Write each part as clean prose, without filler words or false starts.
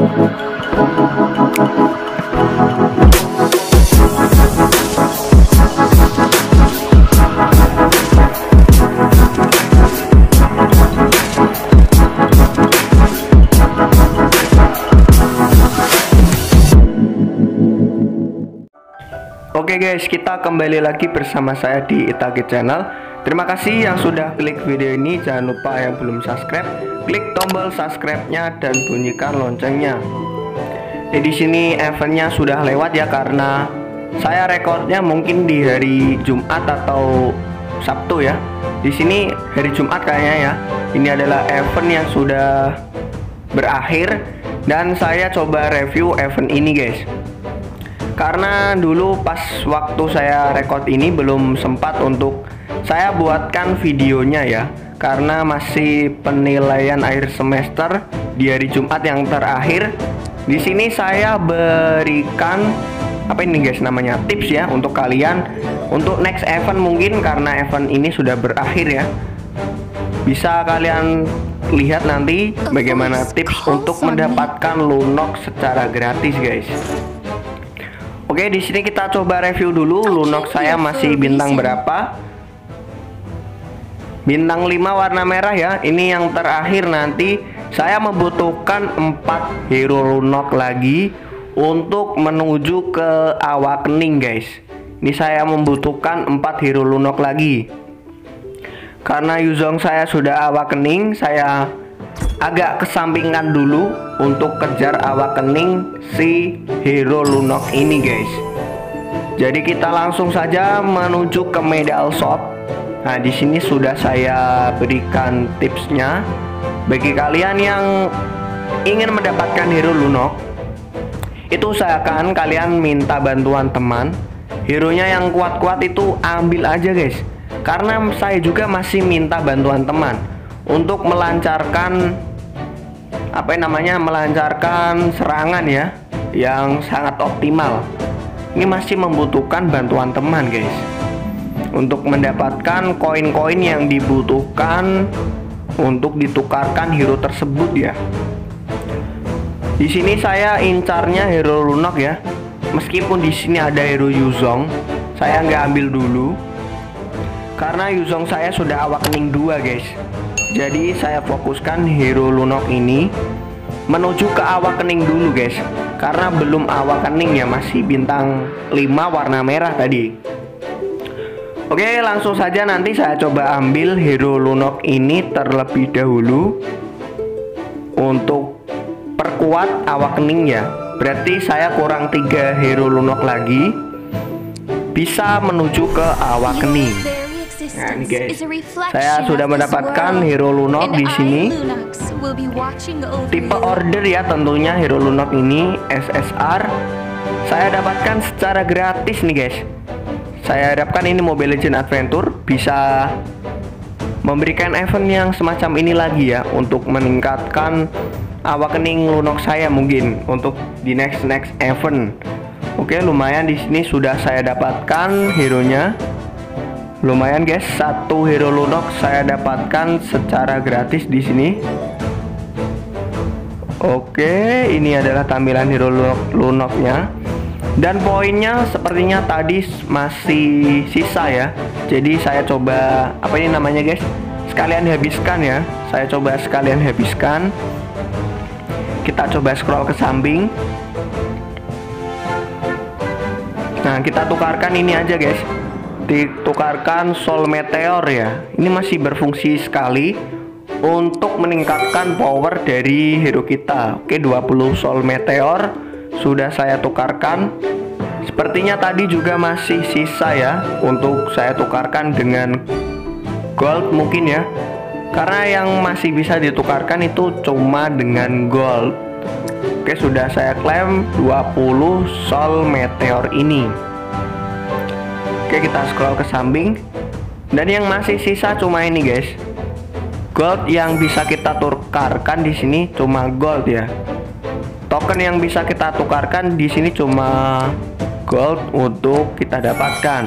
Oke guys, kita kembali lagi bersama saya di Itagi Channel. Terima kasih yang sudah klik video ini. Jangan lupa yang belum subscribe, klik tombol subscribe-nya dan bunyikan loncengnya. Di sini eventnya sudah lewat ya, karena saya rekornya mungkin di hari Jumat atau Sabtu ya. Di sini hari Jumat kayaknya ya. Ini adalah event yang sudah berakhir dan saya coba review event ini guys. Karena dulu pas waktu saya record ini belum sempat untuk saya buatkan videonya ya, karena masih penilaian akhir semester di hari Jumat yang terakhir. Di sini saya berikan apa ini guys namanya tips ya untuk kalian untuk next event, mungkin karena event ini sudah berakhir ya. Bisa kalian lihat nanti bagaimana tips untuk mendapatkan Lunox secara gratis guys. Oke, di sini kita coba review dulu. Lunox saya masih bintang berapa? Bintang 5 warna merah ya. Ini yang terakhir, nanti saya membutuhkan 4 hero Lunox lagi untuk menuju ke Awakening guys. Ini saya membutuhkan 4 hero Lunox lagi. Karena Yuzong saya sudah Awakening, saya agak kesampingkan dulu untuk kejar Awakening si hero Lunox ini guys. Jadi kita langsung saja menuju ke medal shop. Nah, di sini sudah saya berikan tipsnya. Bagi kalian yang ingin mendapatkan hero Lunox, itu usahakan kalian minta bantuan teman. Hero-nya yang kuat-kuat itu ambil aja guys. Karena saya juga masih minta bantuan teman untuk melancarkan melancarkan serangan ya yang sangat optimal. Ini masih membutuhkan bantuan teman guys untuk mendapatkan koin-koin yang dibutuhkan untuk ditukarkan hero tersebut ya. Di sini saya incarnya hero Lunox ya. Meskipun di sini ada hero Yuzong, saya nggak ambil dulu karena Yuzong saya sudah Awakening 2 guys. Jadi saya fokuskan hero Lunox ini menuju ke Awakening dulu guys, karena belum Awakening ya, masih bintang 5 warna merah tadi. Oke, langsung saja nanti saya coba ambil hero Lunox ini terlebih dahulu untuk perkuat Awakening ya. Berarti saya kurang 3 hero Lunox lagi bisa menuju ke Awakening. Nah, ini guys, saya sudah mendapatkan hero Lunox di sini. Tipe order ya tentunya hero Lunox ini SSR. Saya dapatkan secara gratis nih guys. Saya harapkan ini Mobile Legends Adventure bisa memberikan event yang semacam ini lagi ya, untuk meningkatkan Awakening Lunox saya mungkin untuk di next event. Oke, lumayan di sini sudah saya dapatkan hero-nya. Lumayan guys, 1 hero Lunox saya dapatkan secara gratis di sini. Oke, ini adalah tampilan hero Lunox-nya. Dan poinnya sepertinya tadi masih sisa ya. Jadi saya coba guys, sekalian habiskan ya. Saya coba sekalian habiskan. Kita coba scroll ke samping. Nah, kita tukarkan ini aja guys. Ditukarkan Soul Meteor ya. Ini masih berfungsi sekali untuk meningkatkan power dari hero kita. Oke, 20 Soul Meteor sudah saya tukarkan. Sepertinya tadi juga masih sisa ya untuk saya tukarkan dengan gold mungkin ya. Karena yang masih bisa ditukarkan itu cuma dengan gold. Oke, sudah saya klaim 20 Soul Meteor ini. Oke, kita scroll ke samping. Dan yang masih sisa cuma ini guys. Gold yang bisa kita tukarkan di sini cuma gold ya. Token yang bisa kita tukarkan di sini cuma gold untuk kita dapatkan.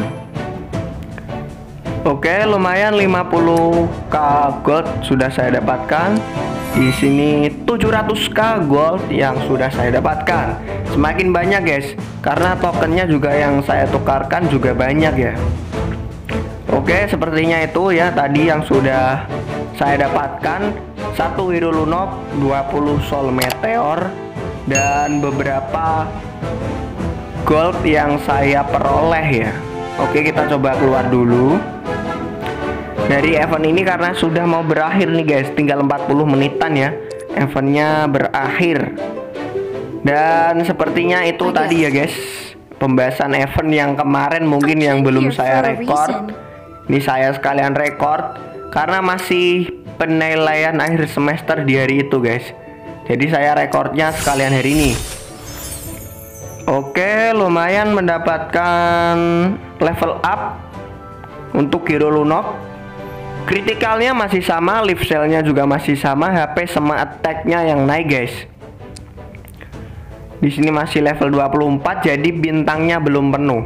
Oke, lumayan 50k gold sudah saya dapatkan. Di sini 700k gold yang sudah saya dapatkan. Semakin banyak guys, karena tokennya juga yang saya tukarkan juga banyak ya. Oke, sepertinya itu ya tadi yang sudah saya dapatkan. 1 Hero Lunok, 20 Soul Meteor, dan beberapa gold yang saya peroleh ya. Oke, kita coba keluar dulu dari event ini karena sudah mau berakhir nih guys. Tinggal 40 menitan ya eventnya berakhir. Dan sepertinya itu tadi ya guys, pembahasan event yang kemarin mungkin yang belum saya record. Ini saya sekalian record karena masih penilaian akhir semester di hari itu guys. Jadi saya rekornya sekalian hari ini. Oke, lumayan mendapatkan level up untuk Hero Lunok. Kritikalnya masih sama, lift cell-nya juga masih sama, HP sama attack-nya yang naik guys. Di sini masih level 24, jadi bintangnya belum penuh.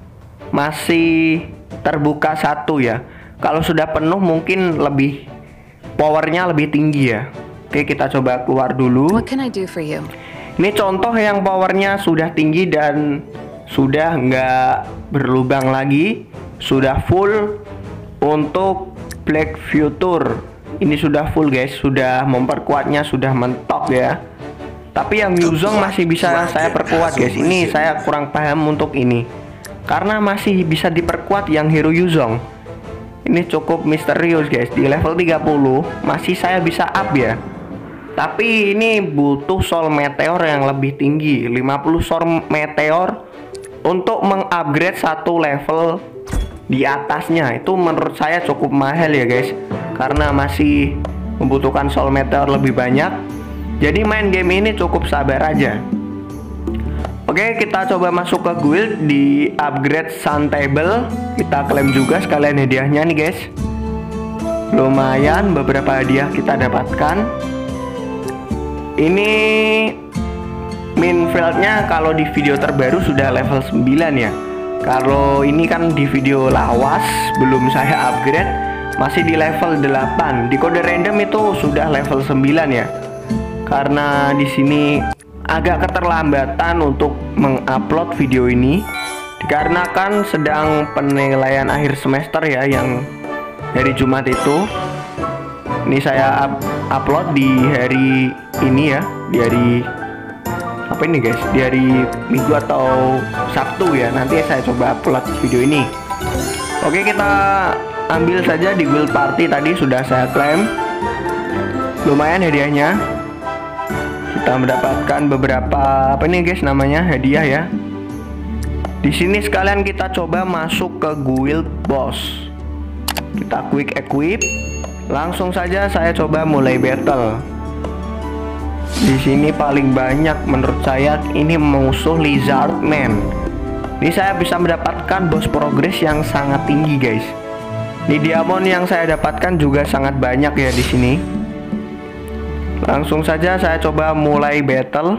Masih terbuka 1 ya. Kalau sudah penuh mungkin lebih powernya lebih tinggi ya. Oke, kita coba keluar dulu. What can I do for you? Ini contoh yang powernya sudah tinggi dan sudah nggak berlubang lagi, sudah full untuk Black Future. Ini sudah full guys, sudah memperkuatnya, sudah mentok ya. Tapi yang Yuzong masih bisa saya perkuat guys. Ini saya kurang paham untuk ini, karena masih bisa diperkuat yang Hero Yuzong. Ini cukup misterius guys. Di level 30 masih saya bisa up ya. Tapi ini butuh Soul Meteor yang lebih tinggi, 50 Soul Meteor untuk mengupgrade 1 level di atasnya. Itu menurut saya cukup mahal ya guys, karena masih membutuhkan Soul Meteor lebih banyak. Jadi main game ini cukup sabar aja. Oke, kita coba masuk ke guild di upgrade Sun Table. Kita klaim juga sekalian hadiahnya nih guys. Lumayan beberapa hadiah kita dapatkan. Ini Minfieldnya kalau di video terbaru sudah level 9 ya. Kalau ini kan di video lawas belum saya upgrade, masih di level 8. Di kode random itu sudah level 9 ya. Karena di sini agak keterlambatan untuk mengupload video ini dikarenakan sedang penilaian akhir semester ya, yang hari Jumat itu. Ini saya upload di hari ini ya, di hari apa ini guys, di hari Minggu atau Sabtu ya. Nanti saya coba upload video ini. Oke, kita ambil saja di guild party tadi sudah saya klaim. Lumayan hadiahnya. Kita mendapatkan beberapa apa ini guys namanya hadiah ya. Di sini sekalian kita coba masuk ke guild boss. Kita quick equip. Langsung saja saya coba mulai battle. Di sini paling banyak menurut saya ini musuh Lizardman. Ini saya bisa mendapatkan boss progress yang sangat tinggi guys. Ini diamond yang saya dapatkan juga sangat banyak ya di sini. Langsung saja saya coba mulai battle.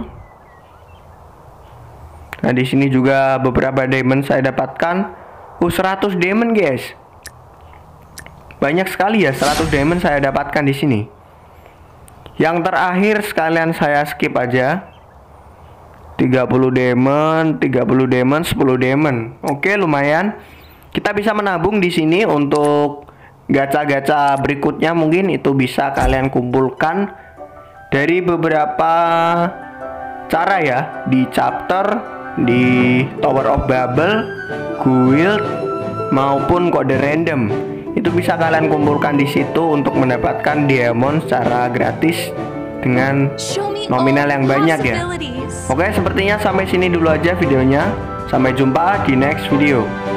Nah, di sini juga beberapa diamond saya dapatkan. 100 diamond guys. Banyak sekali ya, 100 diamond saya dapatkan di sini. Yang terakhir sekalian saya skip aja. 30 diamond, 30 diamond, 10 diamond. Oke, lumayan. Kita bisa menabung di sini untuk gacha-gacha berikutnya, mungkin itu bisa kalian kumpulkan dari beberapa cara ya, di chapter, di Tower of Babel, guild maupun kode random. Itu bisa kalian kumpulkan di situ untuk mendapatkan diamond secara gratis dengan nominal yang banyak ya. Oke, sepertinya sampai sini dulu aja videonya. Sampai jumpa di next video.